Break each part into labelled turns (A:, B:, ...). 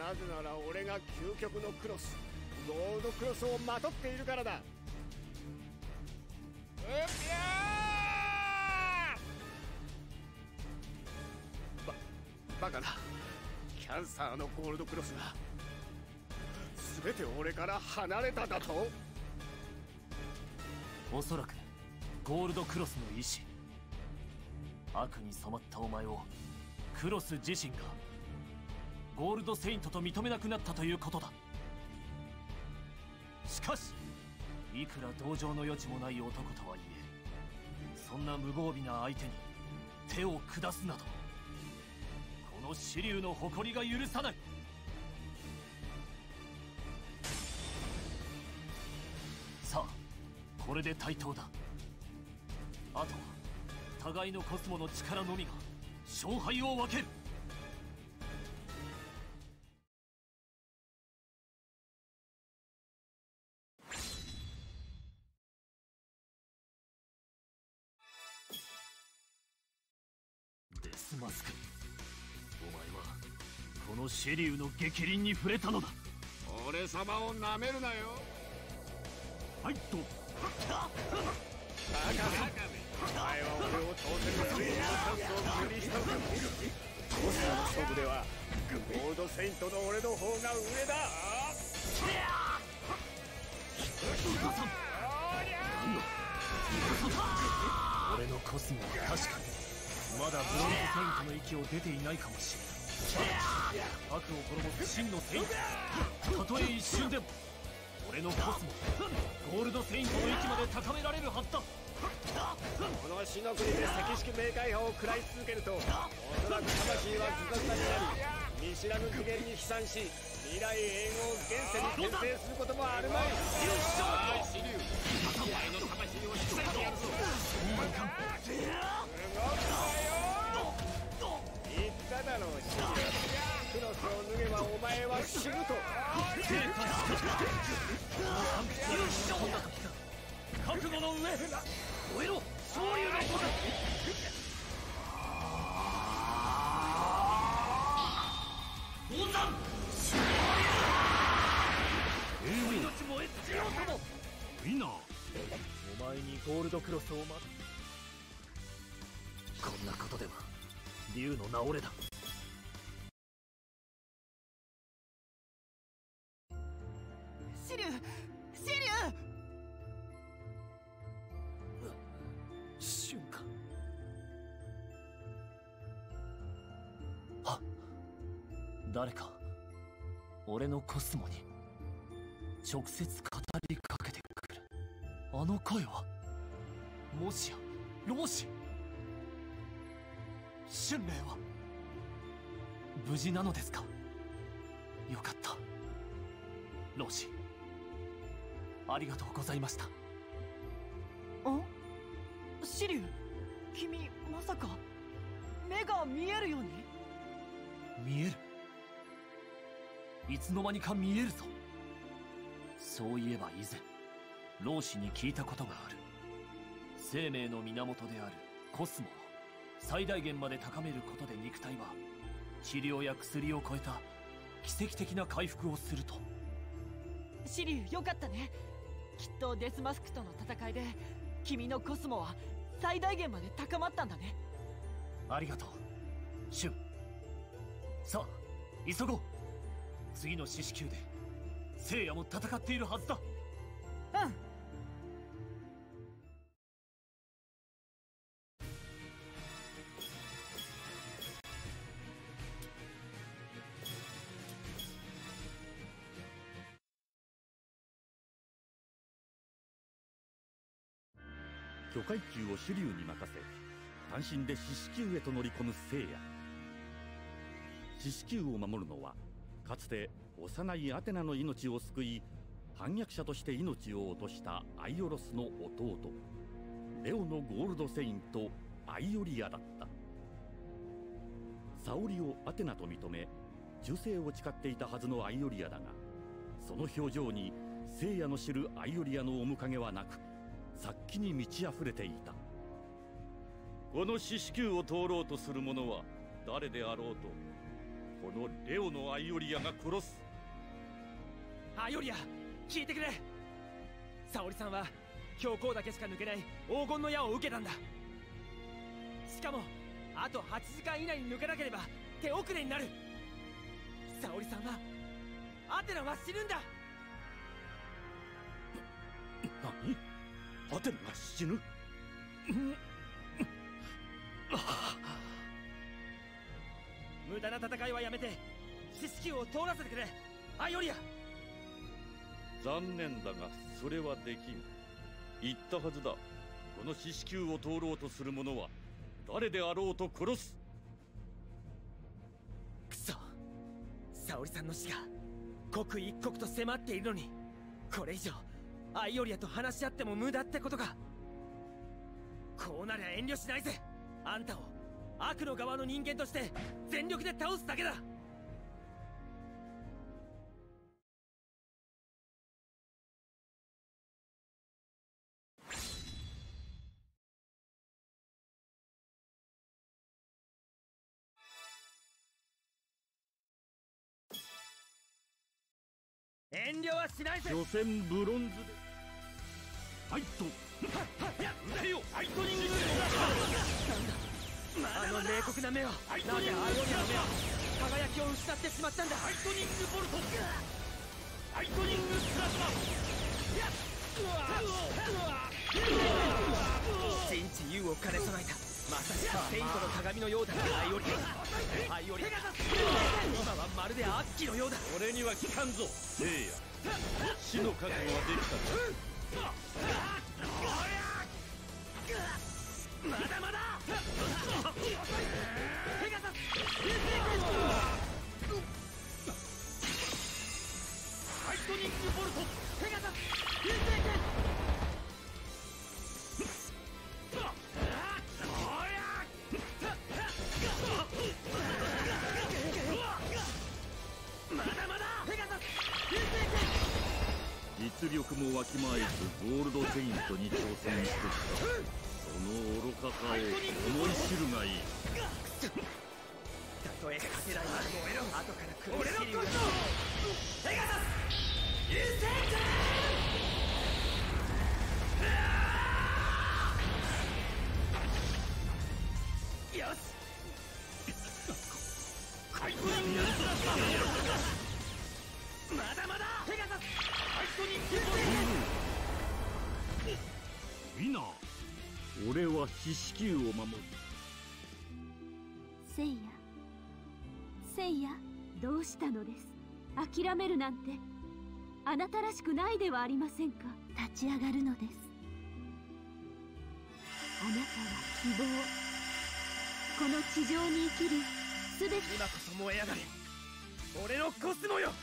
A: なぜなら俺が究極のクロス、ゴールドクロスをまとっているからだ。バカな。キャンサーのゴールドクロスが全て俺から離れただと。
B: おそらくゴールドクロスの意志、悪に染まったお前をクロス自身がゴールドセイントと認めなくなったということだ。しかしいくら同情の余地もない男とはいえ、そんな無防備な相手に手を下すなど、この紫龍の誇りが許さない。さあこれで対等だ。あとは互いのコスモの力のみが勝敗を分ける。デスマスク、お前はこの紫龍の逆鱗に触れたのだ。
A: 俺様をなめるなよ。
B: はいっと。
A: バカめ。お前は俺を倒せるスイートチャンスを無理したのか。コスモの勝負ではゴールドセイントの俺の方が上だ。
B: 俺のコスモは確かにまだブロンズセイントの域を出ていないかもしれない。悪を滅ぼす真のセイント、たとえ一瞬でも俺のコスモゴールドセイントの域まで高められるはずだ。
A: この死の国で赤色冥界派を食らい続けると、おそらく魂はズタズタになり見知らぬ次元に飛散し、未来永劫現世に転生することもあるまい。死竜、お前の魂を引き裂いてやるぞ。言っただろう、死竜。クロスを脱げばお前は死ぬと。
B: 覚悟の上燃えろ昇竜の子だ。宝山命燃え尽きようとも。みんなお前にゴールドクロスをこんなことでは竜の名折れだ。
C: 紫龍、紫龍。
B: 瞬間、あ、誰か俺のコスモに直接語りかけてくる。あの声はもしや老子。春麗は無事なのですか。よかった。老子ありがとうございました。
C: ん？紫龍、君まさか目が見えるように？
B: 見える。いつの間にか見えるぞ。そういえば以前老子に聞いたことがある。生命の源であるコスモを最大限まで高めることで肉体は治療や薬を超えた奇跡的な回復をすると。
C: 紫龍、よかったね。きっとデスマスクとの戦いで君のコスモは最大限まで高まったんだね。
B: ありがとうシュン。さあ急ごう。次の獅子宮で聖夜も戦っているはずだ。
C: うん。
D: 巨階級を主流に任せ単身で獅子宮へと乗り込む聖夜。獅子宮を守るのはかつて幼いアテナの命を救い反逆者として命を落としたアイオロスの弟レオのゴールドセイントアイオリアだった。沙織をアテナと認め忠誠を誓っていたはずのアイオリアだが、その表情に聖夜の知るアイオリアの面影はなく殺気に満ち溢れていた。この獅子宮を通ろうとする者は誰であろうと、このレオのアイオリアが殺す。
E: アイオリア、聞いてくれ。沙織さんは教皇だけしか抜けない黄金の矢を受けたんだ。しかもあと8時間以内に抜けなければ手遅れになる。沙織さんはアテナは死ぬんだ。
D: 何？アテナが死ぬ？
E: 無駄な戦いはやめて四死球を通らせてくれ、アイオリア。
D: 残念だがそれはできん。言ったはずだ。この四死球を通ろうとする者は誰であろうと殺す。
E: くそ、沙織さんの死が刻一刻と迫っているのに、これ以上アイオリアと話し合っても無駄ってことか。こうなりゃ遠慮しないぜ。あんたを悪の側の人間として全力で倒すだけだ。遠慮はしないぜ。
D: 予選ブロンズでファイト。
E: 腕よ、ファイトニング。あの冷酷な目はなぜアイオリアの目は輝きを失ってしまったんだ。ファイトニングボルト、ファイトニングプラズマ。人知勇を兼ね備えたまさしくセイントの鏡のようだ。アイオリア、アイオリア、今はまるで悪鬼のようだ。
D: 俺には効かんぞ。せいや、死の覚悟はできたか。
E: まだまだ。ペガサス、ファイトニングボルト、ペガサス、流星剣。まだまだ。ペガサス、流星剣。
D: 実力もわきまえずゴールドセイントに挑戦してきた。その愚かさを思い知るがいい。
E: たとえ勝てないまでも後から来るシリウがペガサス、流星剣。よし、ファイトニングスラスター。まだまだ。ペガサス、ファイトニングボルト。
D: いいな。俺は四死球を守る。
F: セイヤ、セイヤ、どうしたのです。諦めるなんてあなたらしくないではありませんか。立ち上がるのです。あなたは希望、この地上に生きるすべて。
E: 今こそ燃え上がれ、俺のコスモよ。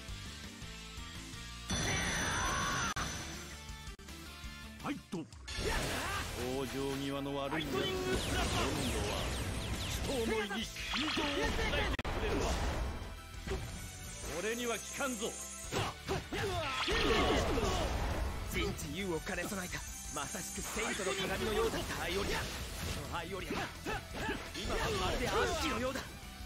D: ファイト。往生際の悪いやつ。今度は人思いに心臓を伝えてくれるわ。俺には効かんぞ。
E: 人知勇を兼ね備えたまさしくセイントの鏡のようだったアイオリア。そのアイオリアが今はまるで悪鬼のようだ。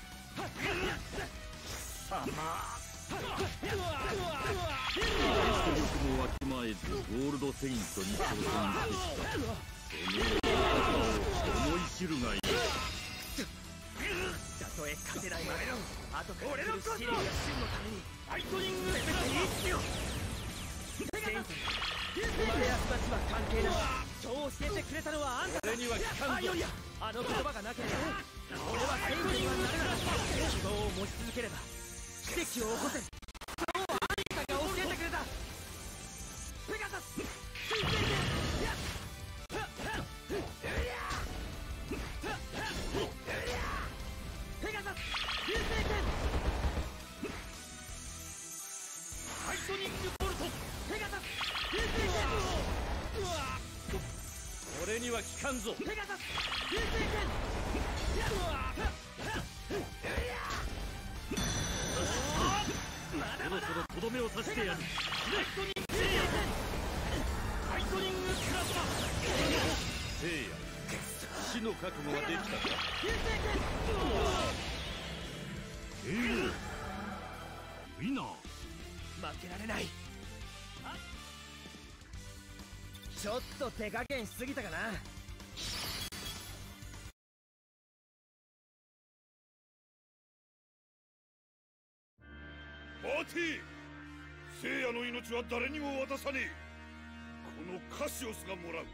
D: 実力もわきまえずゴールドセイントに挑戦してきた。その思い知るがいい。
E: たとえ勝てないまで後から来るシリウが真のためにファイトニングせめて一矢を。セイント、生まれや育ちは関係ない。そう教えてくれたのはあんただ。
D: 俺には効かんぞ。
E: アイオリア、あの言葉がなければ俺はセイントにはなれなかった。希望を持ち続ければ奇跡を起こせ。そうあんたが教えてくれた。ペガサス、水星剣。ペガサス、流星剣。ファイトニングボルト、ペガサス、流星剣。
D: 俺には効かんぞ。
E: ペガサス、流星剣。
D: そろそろとどめを刺してやる。
E: ファイトニングプラズマ。
D: せいや、死の覚悟はできたか。
E: 流星剣。 けられない。ちょっと手加減しすぎたかな。
G: 待て、聖夜の命は誰にも渡さねえ。このカシオスがもらう。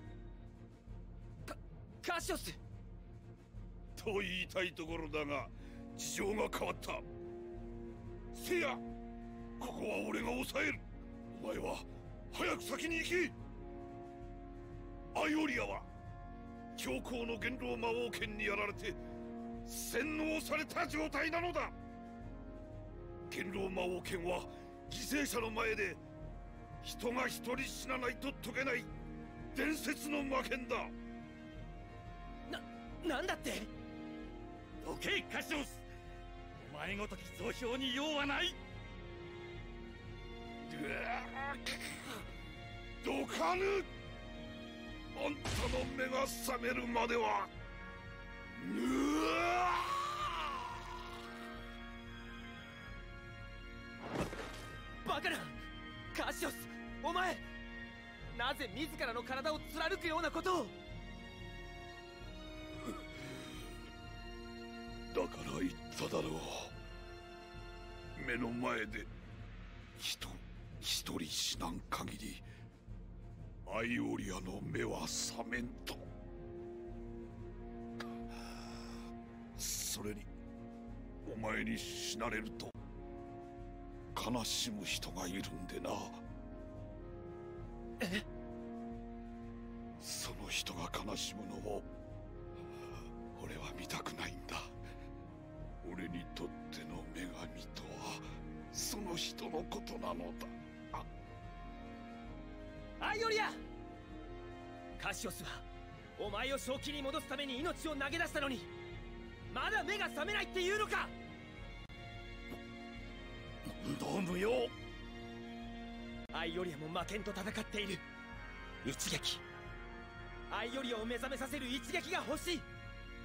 E: カシオス
G: と言いたいところだが事情が変わった。聖夜、ここは俺が抑える。お前は早く先に行け。アイオリアは教皇の元老魔王剣にやられて洗脳された状態なのだ。元老魔王剣は犠牲者の前で人が一人死なないと解けない伝説の魔剣だ。
E: なんだって。
D: どけカシオス、お前ごとき増票に用はない。
G: どかぬ。あんたの目が覚めるまでは。
E: バカなカシオス、お前なぜ自らの体を貫くようなことを。
G: だから言っただろう。目の前で一人死なん限りアイオリアの目は覚めんと。それにお前に死なれると悲しむ人がいるんでな。
E: え？
G: その人が悲しむのを俺は見たくないんだ。俺にとっての女神とはその人のことなのだ。
E: アイオリア、カシオスはお前を正気に戻すために命を投げ出したのにまだ目が覚めないっていうのか。
G: なんだ無用。
E: アイオリアも魔剣と戦っている。一撃、アイオリアを目覚めさせる一撃が欲しい。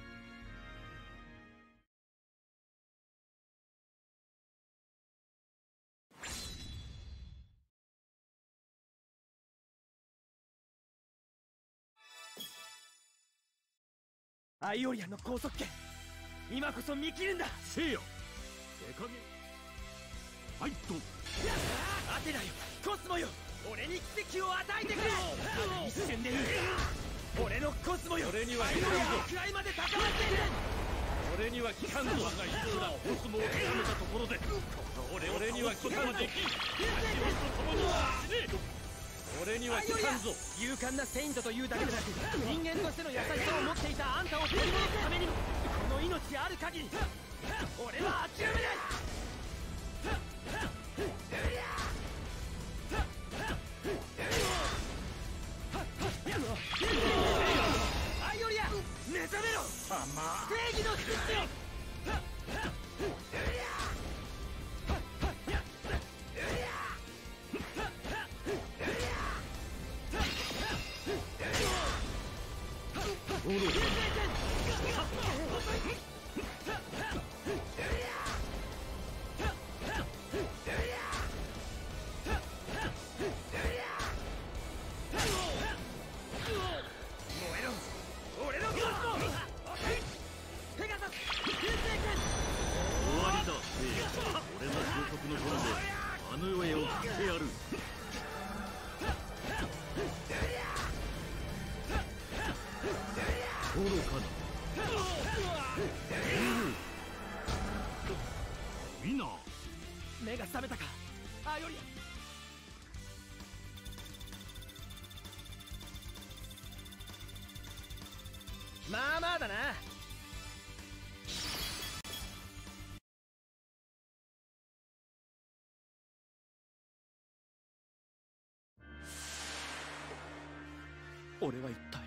E: アイオリアの拘束権、今こそ見切るんだ。
D: せいや、手加減。はいと。
E: アテナよ、コスモよ、俺に奇跡を与えてくれ。一瞬でいい。俺のコスモよ、
D: 俺には
E: アイオリアの位まで高まっている。
D: 俺には効かんぞ。我がいくらコスモを固めたところで俺には効かんぞ。カシオスと共には死ね。俺には効かんぞ。
E: 勇敢なセイントというだけでなく人間としての優しさを持っていたあんたを取り戻すためにもこの命ある限り俺は諦めない。アイオリア、目覚めろ。正義の獅子よ。目が覚めたか、アイオリア。まあまあだな。俺は一体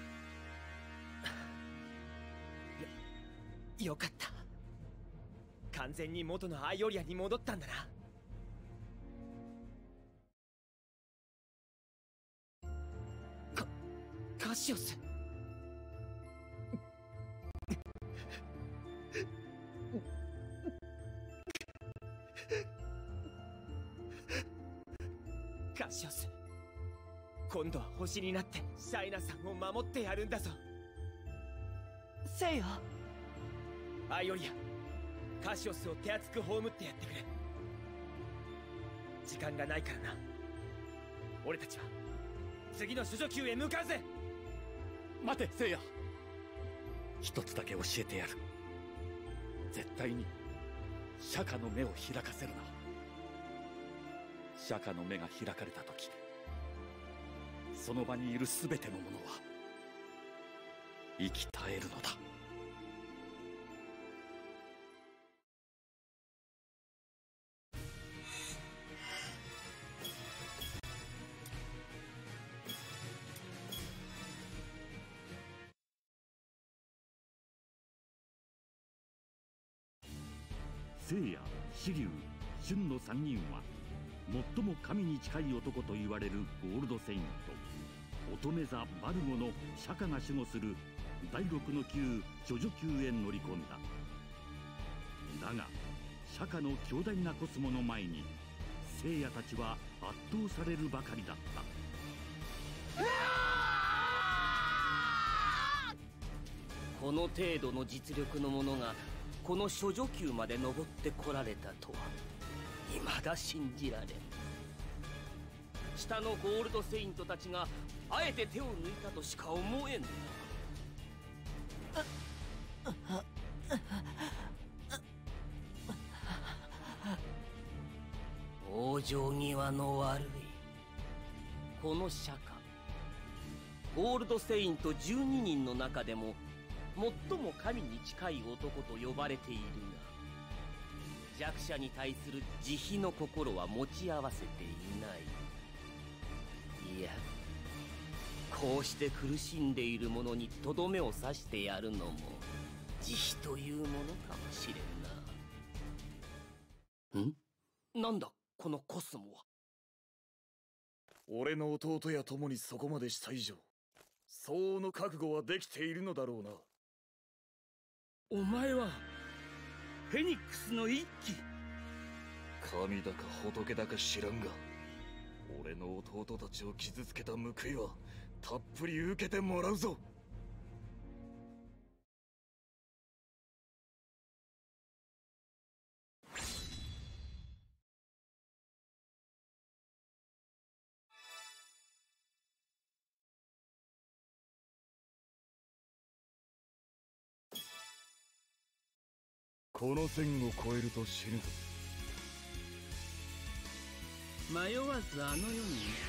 E: よかった。完全に元のアイオリアに戻ったんだな。カシオス、 カシオス、今度は星になってシャイナさんを守ってやるんだぞ。
C: せいや、
E: アイオリア、カシオスを手厚く葬ってやってくれ。時間がないからな。俺たちは次の処女級へ向かうぜ。
D: 待て聖夜、一つだけ教えてやる。絶対に釈迦の目を開かせるな。釈迦の目が開かれた時、その場にいる全てのものは生き絶えるのだ。聖夜、紫龍、春の3人は最も神に近い男と言われるゴールドセイント、乙女座バルゴの釈迦が守護する第6の級処女級へ乗り込んだ。だが釈迦の強大なコスモの前に聖夜たちは圧倒されるばかりだった。
B: この程度の実力の者がこの処女級まで登ってこられたとは未だ信じられん。下のゴールドセイントたちがあえて手を抜いたとしか思えんな。往生際の悪いこの釈迦、ゴールドセイント12人の中でも最も神に近い男と呼ばれているが、弱者に対する慈悲の心は持ち合わせていない。いや、こうして苦しんでいる者にとどめを刺してやるのも慈悲というものかもしれんな。なんだこのコスモは。
G: 俺の弟や友にそこまでした以上、相応の覚悟はできているのだろうな。
H: お前はフェニックスの一騎。
G: 神だか仏だか知らんが、俺の弟たちを傷つけた報いはたっぷり受けてもらうぞ。この線を越えると死ぬぞ。
H: 迷わずあの世に行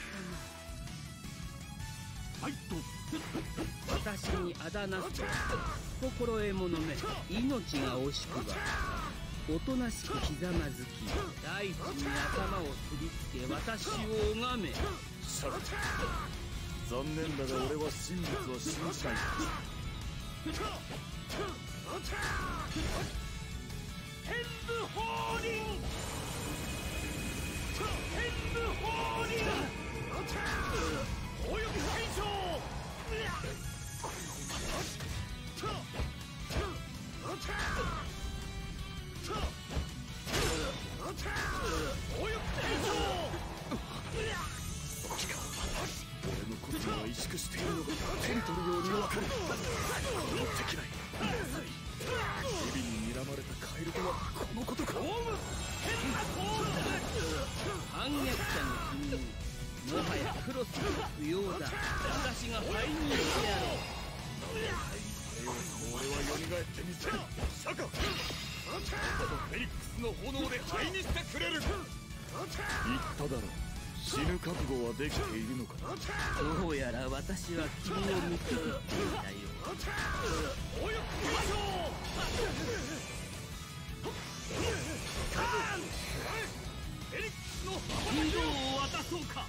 D: ファイト。
H: ったな。私にあだなすと心得ものめ命が惜しくばおとなしくひざまずき大地に頭をすりつけ私を拝め。
G: シャラ、残念だが俺は真実を信じない。
E: 天武法輪、天武法輪、および大将。および大将。
G: 俺のことは萎縮しているのが手に取るようにわかる。この敵ない蛇に睨まれたカエルとはこのことか。
H: 反逆者の君にもはやクロスが不要だ。私が背任してやろう。
G: 俺は蘇ってみせる。シャカ、フェニックスの炎で灰にしてくれる。言っただろ、死ぬ覚悟はできているのか。
H: どうやら私は君を見くびっていたよう。
E: およ大将。フェニックスの
H: 引導を渡そうか。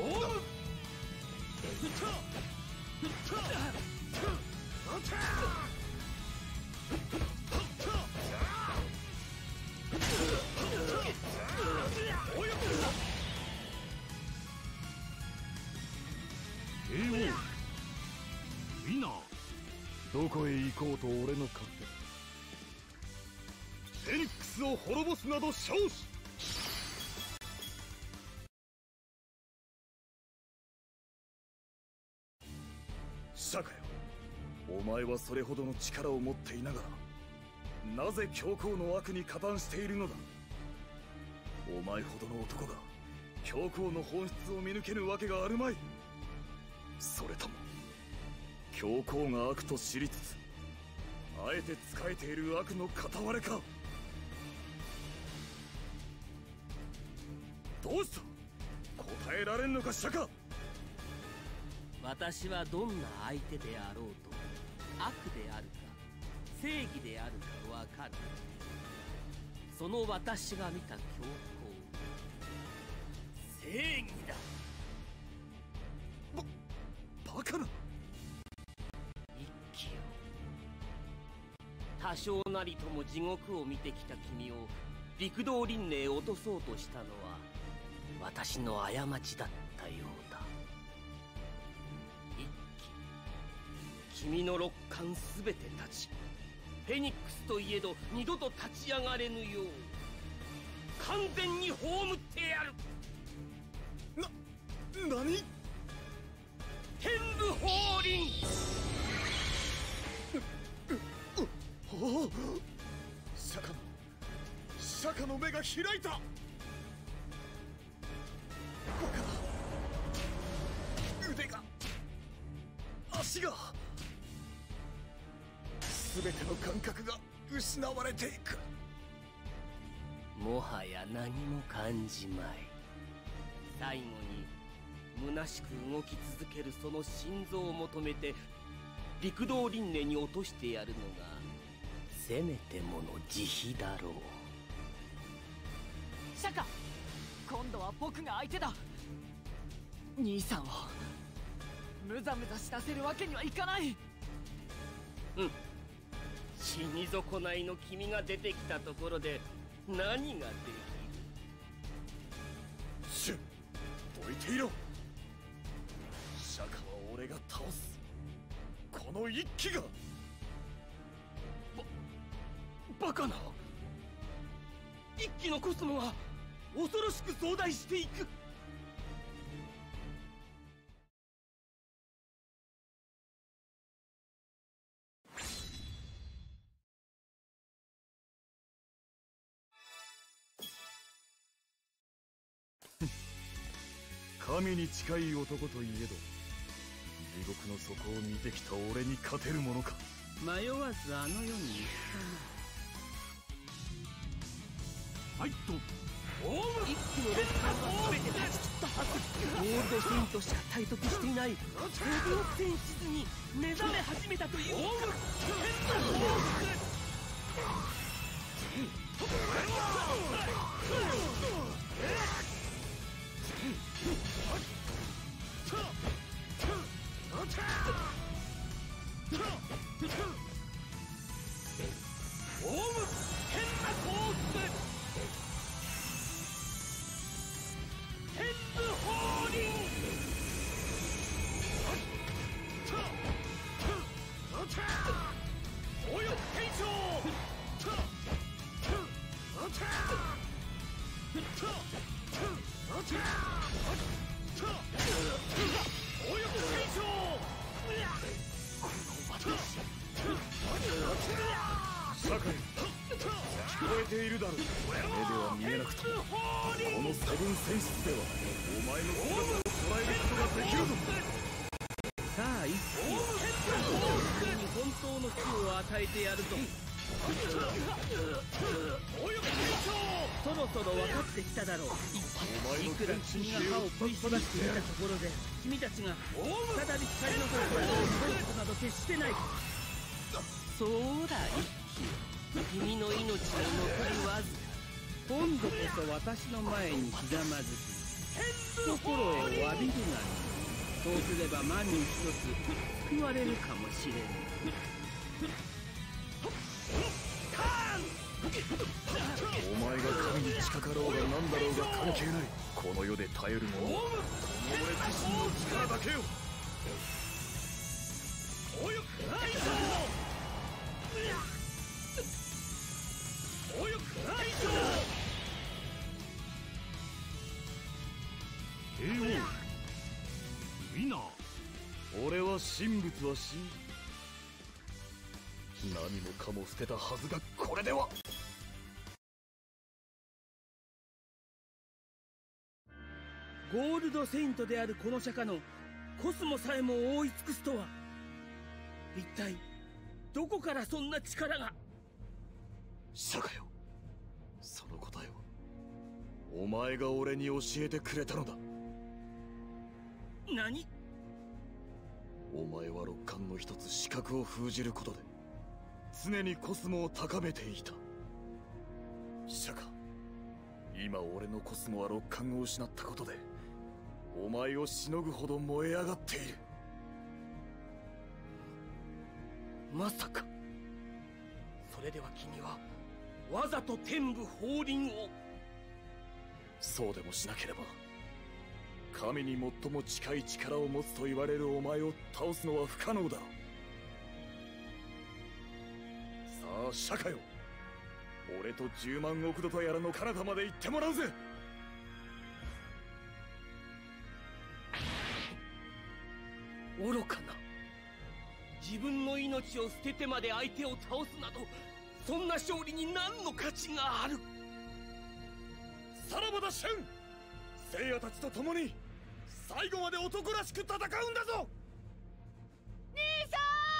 D: 帝王ウィナー。
G: どこへ行こうと俺の勝手。フェニックスを滅ぼすなど少子。 釈迦よ、お前はそれほどの力を持っていながら、なぜ教皇の悪に加担しているのだ。お前ほどの男が教皇の本質を見抜けぬわけがあるまい。それとも教皇が悪と知りつつあえて仕えている悪の片割れか。どうした、答えられんのか釈迦。
H: 私はどんな相手であろうと悪であるか正義であるかわかる。その私が見た教皇、正義だ。
G: バカな。
H: 一輝よ、多少なりとも地獄を見てきた君を陸道輪廻へ落とそうとしたのは私の過ちだったようだ。一輝、君の六冠すべて立ち、フェニックスといえど二度と立ち上がれぬよう完全に葬ってやる。
G: 何？
H: 天武法輪。
G: おお、釈迦の目が開いた。バカだ。腕が、足が、全ての感覚が失われていく。
H: もはや何も感じまい。最後に虚しく動き続けるその心臓を求めて陸道輪廻に落としてやるのがせめてもの慈悲だろう。
C: 釈迦、今度は僕が相手だ。兄さんをムザムザ死なせるわけにはいかない。
H: うん、死に損ないの君が出てきたところで何ができる。
G: シュン、どいていろ。釈迦は俺が倒す。この一騎が。
H: バカな。一騎のコスモは恐ろしく増大していく。
G: 神に近い男といえど、地獄の底を見てきた俺に勝てるものか。
H: 迷わずあの世に行ったな。
B: はいっと
H: 一騎の列艦は全て断ち切ったはず。ゴールドセイントしか体得していないレディオ戦士図に目覚め始めたという。
G: 釈迦よ、聞こえているだろう。目では見えなくともこのセブン戦士ではお前の姿を捉えることができるぞ。
H: さあ一騎よ、君に本当の死を与えてやるぞ。そろそろ分かってきただろう。いくら君が歯を食いしばっていたところで君たちが再び光の方向を戻ることなど決してない。そうだ一騎、君の命が残りわずか。今度こそ私の前にひざまずき心へお詫びるがいい。そうすれば万に一つ救われるかもしれぬ。
G: お前が神に近かろうが何だろうが関係ない。この世で耐えるものはこの俺自身の力だけよ。
B: 帝王皆、
G: 俺は神仏は信じ、何もかも捨てたはずがこれでは。
H: ゴールドセイントであるこの釈迦のコスモさえも覆い尽くすとは、一体どこからそんな力が。
G: 釈迦よ、その答えをお前が俺に教えてくれたのだ。
H: 何？
G: お前は六冠の一つ視覚を封じることで常にコスモを高めていた。釈迦、今俺のコスモは六冠を失ったことでお前をしのぐほど燃え上がっている。
H: まさかそれでは君はわざと天部法輪を。
G: そうでもしなければ神に最も近い力を持つと言われるお前を倒すのは不可能だろう。さあ釈迦よ、俺と10万億度とやらの彼方まで行ってもらうぜ。
H: 愚かな。自分の命を捨ててまで相手を倒すなど、そんな勝利に何の価値がある。
G: さらばだシュン、聖夜たちと共に最後まで男らしく戦うんだぞ。
C: 兄さ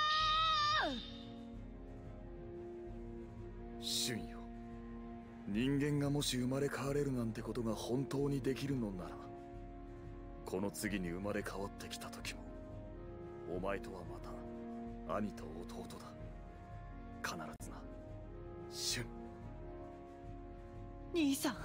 G: ん。シュンよ、人間がもし生まれ変われるなんてことが本当にできるのなら、この次に生まれ変わってきた時もお前とはまた兄と弟だ。必ずな、シュン。
C: 兄さん。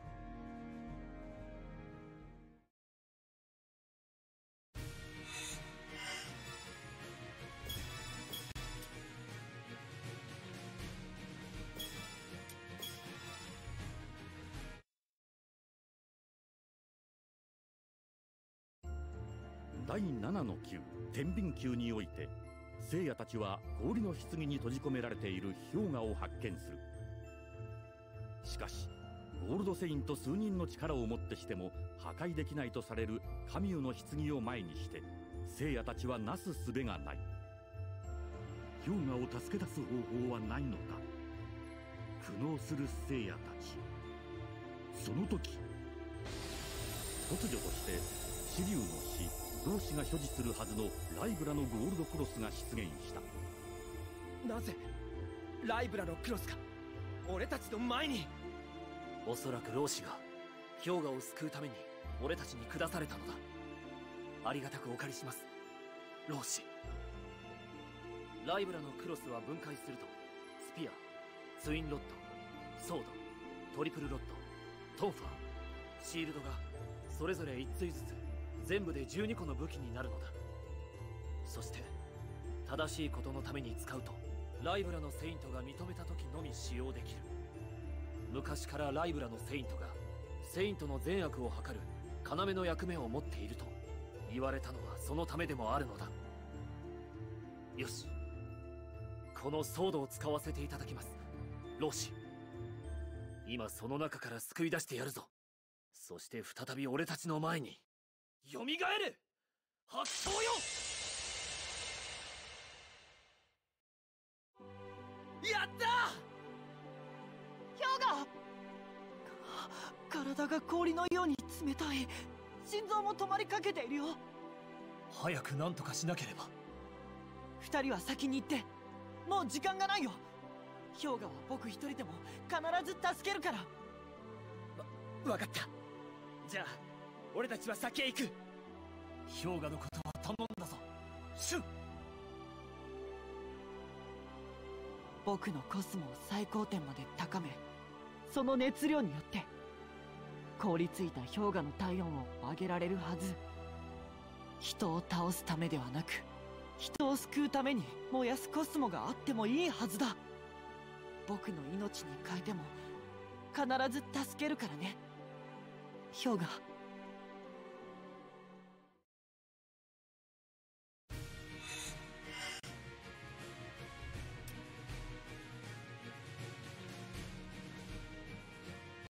D: 第7の宮天秤宮において、聖夜たちは氷の棺に閉じ込められている氷河を発見する。しかしゴールドセインと数人の力をもってしても破壊できないとされるカミューの棺を前にして聖夜たちはなすすべがない。氷河を助け出す方法はないのか。苦悩する聖夜たち。その時突如として紫龍の死同志が所持するはずのライブラのゴールドクロスが出現した。
E: なぜライブラのクロスが俺たちの前に。
B: おそらく老子が氷河を救うために俺たちに下されたのだ。ありがたくお借りします、老子。ライブラのクロスは分解するとスピア、ツインロッド、ソード、トリプルロッド、トンファー、シールドがそれぞれ1対ずつ全部で12個の武器になるのだ。そして正しいことのために使うとライブラのセイントが認めた時のみ使用できる。昔からライブラのセイントがセイントの善悪を図る要の役目を持っていると言われたのはそのためでもあるのだ。よし、このソードを使わせていただきます、老子。今その中から救い出してやるぞ。そして再び俺たちの前によみがえる発想よ。
E: やった
C: 氷河。体が氷のように冷たい。心臓も止まりかけているよ。
B: 早く何とかしなければ。
C: 二人は先に行って、もう時間がないよ。氷河は僕一人でも必ず助けるから。
E: わかった。じゃあ俺たちは先へ行く。
B: 氷河のことは頼んだぞ、シュン。
C: 僕のコスモを最高点まで高め、その熱量によって凍りついた氷河の体温を上げられるはず。人を倒すためではなく、人を救うために燃やすコスモがあってもいいはずだ。僕の命に変えても必ず助けるからね、氷河。